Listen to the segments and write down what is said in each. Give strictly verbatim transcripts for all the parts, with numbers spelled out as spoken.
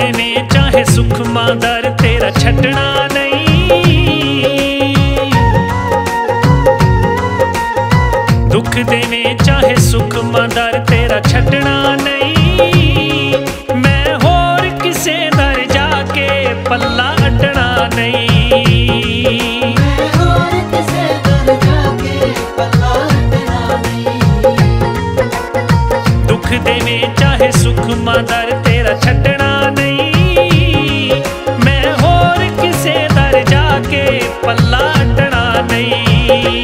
देवें चाहे सुख मां दर तेरा छड्डना नहीं। दुख देवें चाहे सुख मां दर तेरा छड्डना नहीं। मैं होर किसे दर जाके पल्ला अड्डना नहीं। मैं होर किसे दर जाके पल्ला अड्डना नहीं। दुख देवें चाहे सुख मां दर तेरा छड्डना नहीं। मैं होर किसे दर जाके पल्ला अड्डना नहीं।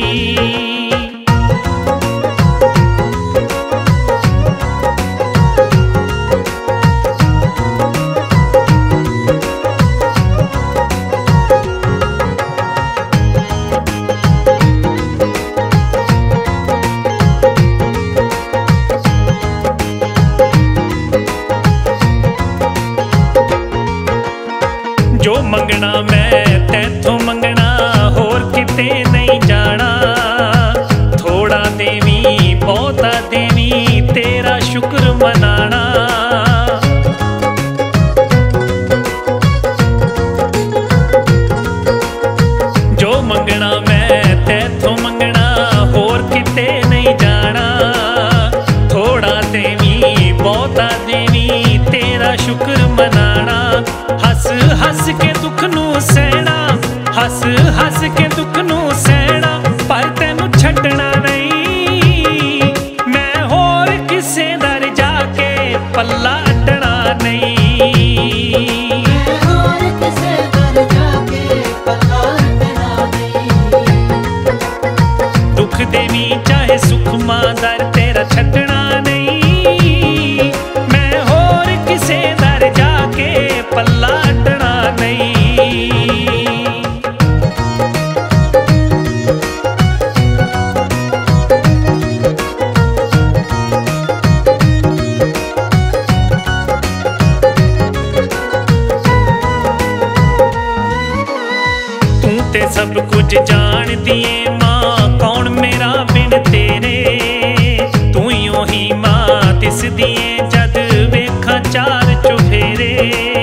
जो मंगना मैं तैथों मंगना होर किते नहीं जाना। थोड़ा देवी बहुता देवी तेरा शुक्र मनाना। जो मंगना मैं तैथों मंगना होर किते नहीं जाना। थोड़ा देवी बहुता देवी तेरा शुक्र मनाना। हस हस के दुख नू सहना, हस हस के दुख नू सहना, पर तेनू छड्डना नहीं। मैं होर किसे दर जाके पल्ला अड्डना नहीं। मैं होर किसे दर जाके पल्ला अड्डना नहीं। दुख देवी चाहे सुख मां दर तेरा छड्डना नहीं। मैं होर किसे दर जाके पल्ला अड्डना नहीं। तू ते सब कुछ जान दिए मां कौन मेरा बिन तेरे। तू यूं ही मां तिस दिए जद वेखा चार चुफेरे।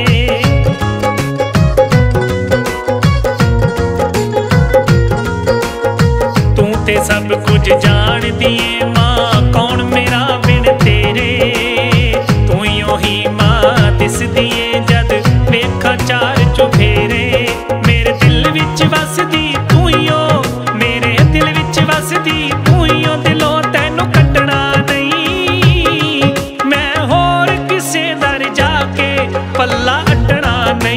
तू ते सब कुछ जान दिए मां कौन मेरा बिन तेरे। तू यूं ही मां तिस दिए जद वेखा चार चुफेरे। मेरे दिल विच वसदी तू ही ओ, मेरे दिल विच वसदी तू ही ओ, दिलों तैनू कड्डना नहीं। मैं होर किसे दर जाके पल्ला अड्डना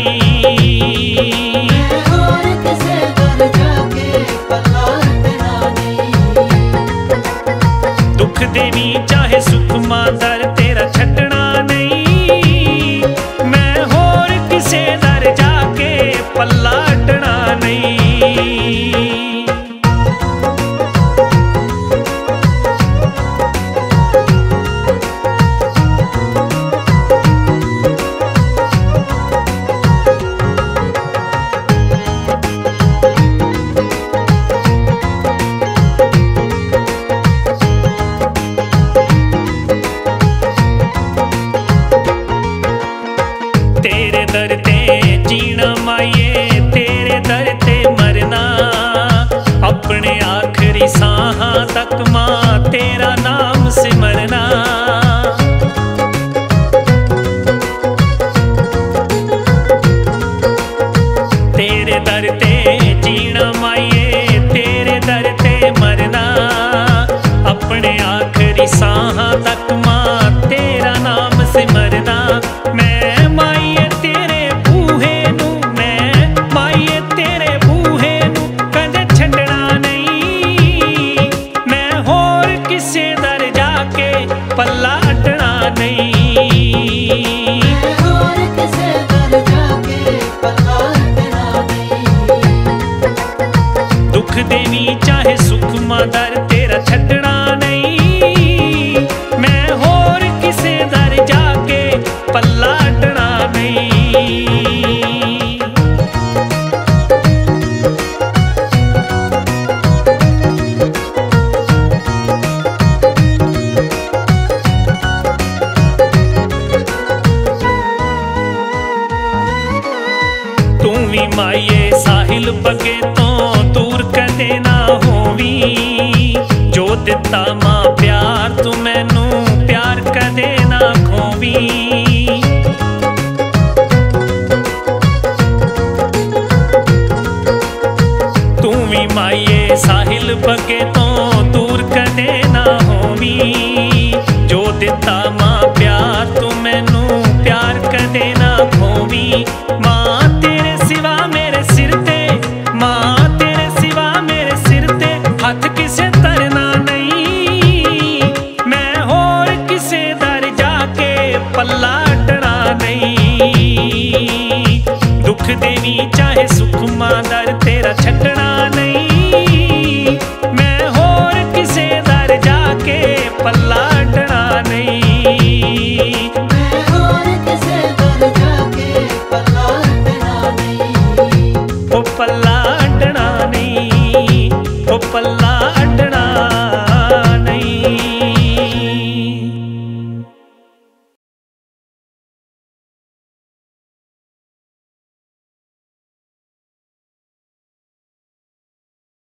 नहीं। मैं होर किसे दर जाके पल्ला अड्डना नहीं। दुख देवी चाहे सुख मां दर तेरा छड्डना नहीं। मैं होर किसे दर जाके पल्ला अड्डना नहीं। तेरे दर ते जीना माये, तेरे दर ते मरना। अपने आखिरी सांहां तक मां तेरा नाम सिमरना। तेरे दर ते जीना माये, तेरे दर ते मरना। अपने आखिरी सांहां तक मां तेरा नाम सिमरना। मैं माइये तेरे बूहे नू, मैं माइये तेरे बूहे नू कदे छड्डना नहीं। मैं होर किसे दर ਵੀ ਮਾਈਏ ਸਾਹਿਲ ਬੱਗੇ ਤੋਂ ਦੂਰ ਕਦੇ ਨਾ ਹੋਵੀਂ। ਜੋ ਦਿੱਤਾ ਮਾਂ ਪਿਆਰ ਤੂੰ ਮੈਨੂੰ ਪਿਆਰ ਕਦੇ ਨਾ ਖੋਵੀਂ। ਤੂੰ ਵੀ ਮਾਈਏ ਸਾਹਿਲ ਬੱਗੇ ਤੋਂ ਦੂਰ ਕਦੇ ਨਾ ਹੋਵੀਂ। ਜੋ ਦਿੱਤਾ ਮਾਂ ਪਿਆਰ ਤੂੰ ਮੈਨੂੰ ਪਿਆਰ ਕਦੇ ਨਾ ਖੋਵੀਂ। ਮਾਂ ਤੇਰੇ ਸਿਵਾ ਮੇਰੇ ਸਿਰ ਤੇ, ਮਾਂ ਤੇਰੇ ਸਿਵਾ ਮੇਰੇ ਸਿਰ ਤੇ ਹੱਥ ਕਿਸੇ ਧਰਨਾ ਨਹੀਂ। ਮੈਂ ਹੋਰ ਕਿਸੇ ਦਰ ਜਾ ਕੇ ਪੱਲਾ ਡਰਾ ਨਹੀਂ। ਦੁੱਖ ਦੇਵੀ ਚਾਹੇ ਸੁੱਖ ਮਾਂ ਦਰ ਤੇਰਾ ਛੱਡਣਾ ਨਹੀਂ।